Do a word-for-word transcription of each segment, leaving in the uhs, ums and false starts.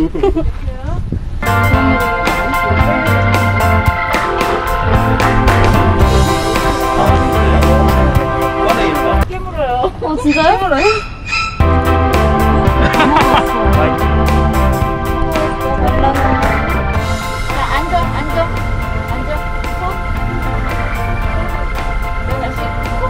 깨물어요. 어 진짜요? 깨물어요? 앉아, 앉아, 앉아. 다시.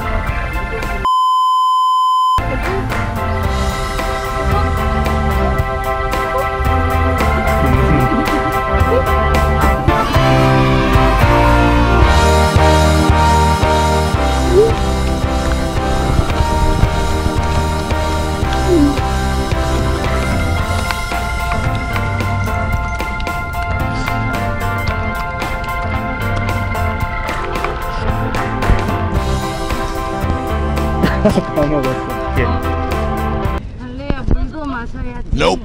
다 먹었어. 예. 달래야 물도 마셔야지. Nope.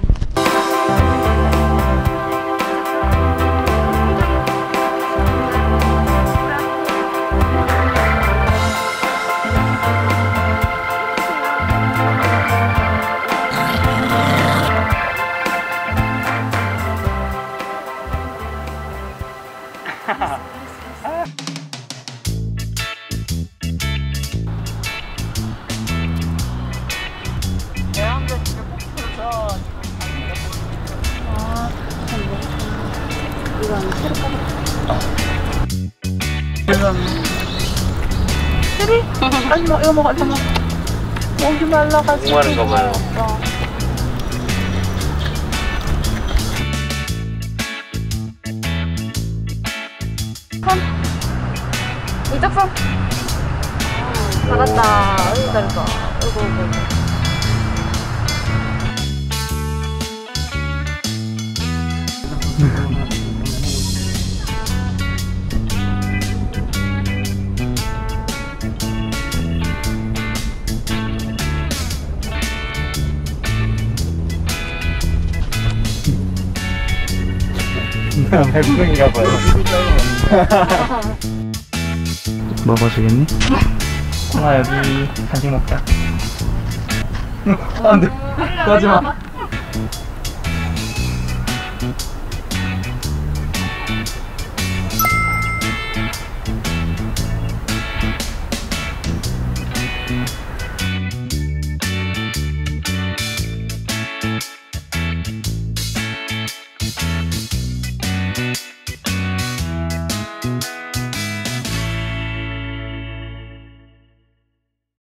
테리? 아니 뭐 이거 먹어, 이거 먹어. 먹지 말라가지고. 공부하는가 봐요. 손. 이쪽 손. 잘한다. 어이 잘했다. 어이구 어이구. 배부른가 봐요. 먹어주겠니? 아 여기 간식 먹자. 안돼. 가지마.